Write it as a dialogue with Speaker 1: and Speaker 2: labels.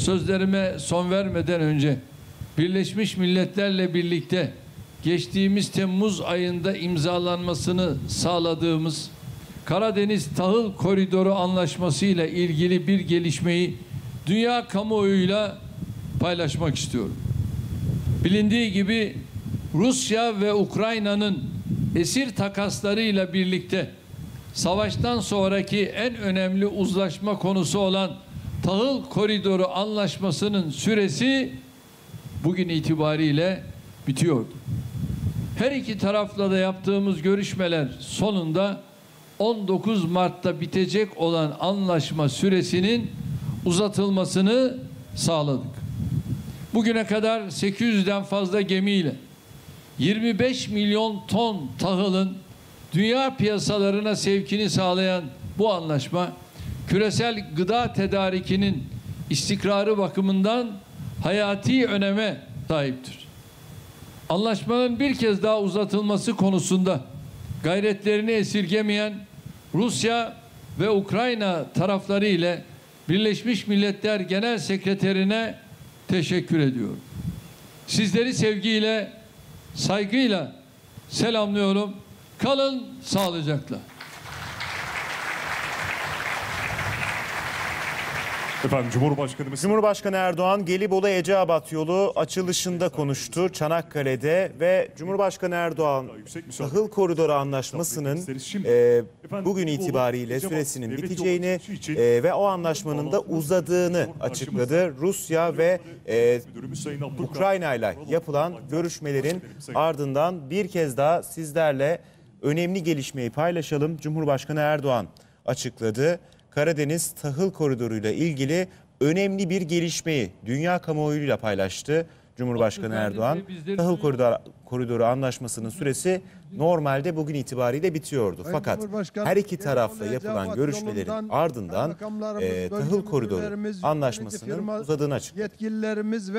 Speaker 1: sözlerime son vermeden önce Birleşmiş Milletler'le birlikte geçtiğimiz Temmuz ayında imzalanmasını sağladığımız Karadeniz Tahıl Koridoru Anlaşması ile ilgili bir gelişmeyi dünya kamuoyuyla paylaşmak istiyorum. Bilindiği gibi Rusya ve Ukrayna'nın esir takaslarıyla birlikte savaştan sonraki en önemli uzlaşma konusu olan Tahıl Koridoru Anlaşması'nın süresi bugün itibariyle bitiyordu. Her iki tarafla da yaptığımız görüşmeler sonunda 19 Mart'ta bitecek olan anlaşma süresinin uzatılmasını sağladık. Bugüne kadar 800'den fazla gemiyle 25 milyon ton tahılın dünya piyasalarına sevkini sağlayan bu anlaşma küresel gıda tedarikinin istikrarı bakımından hayati öneme sahiptir. Anlaşmanın bir kez daha uzatılması konusunda gayretlerini esirgemeyen Rusya ve Ukrayna tarafları ile Birleşmiş Milletler Genel Sekreterine teşekkür ediyorum. Sizleri sevgiyle, saygıyla selamlıyorum. Kalın sağlıcakla.
Speaker 2: Efendim Cumhurbaşkanı Erdoğan Gelibolu Eceabat yolu açılışında konuştu Çanakkale'de ve Cumhurbaşkanı Erdoğan Tahıl Koridoru Anlaşması'nın bugün itibariyle süresinin biteceğini ve o anlaşmanın da uzadığını açıkladı. Rusya ve Ukrayna ile yapılan görüşmelerin ardından bir kez daha sizlerle önemli gelişmeyi paylaşalım. Cumhurbaşkanı Erdoğan açıkladı. Karadeniz Tahıl Koridoru ile ilgili önemli bir gelişmeyi dünya kamuoyuyla paylaştı. Cumhurbaşkanı Erdoğan, Tahıl Koridoru Anlaşması'nın süresi normalde bugün itibariyle bitiyordu. Fakat her iki tarafla yapılan görüşmelerin ardından Tahıl Koridoru Anlaşması'nın uzadığını açıkladı.